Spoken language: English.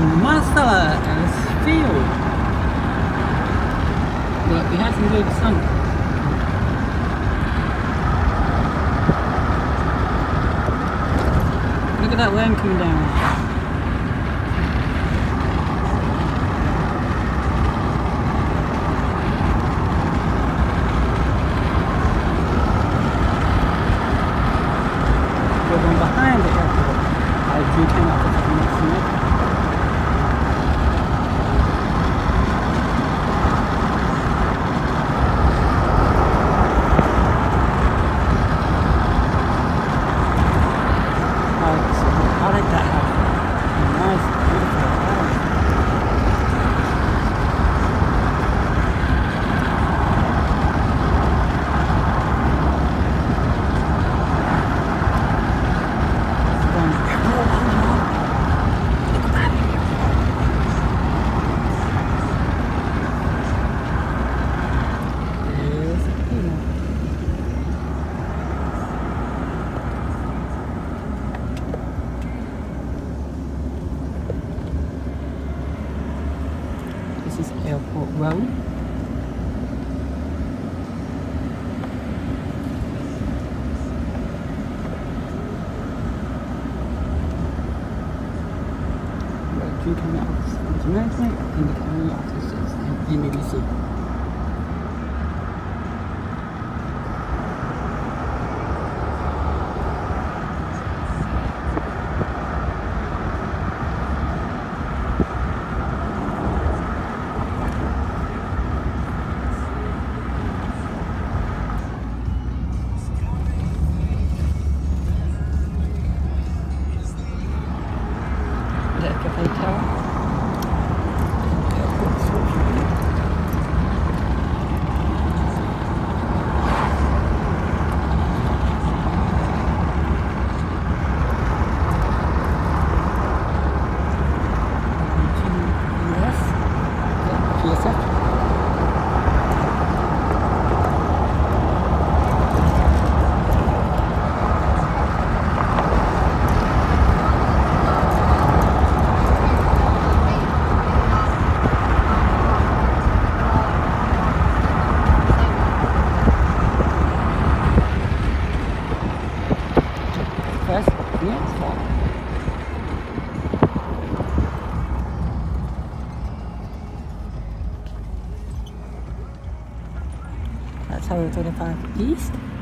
Marcellus Field. Look, we had some good sun. Look at that land coming down. We're going behind the airport. I do came out for 5 minutes from it. I like that house. Nice, beautiful house. This is Airport Road. Road coming out of management and the county offices and NBC. Cafe Tower. PSF. That's Highway 35 East.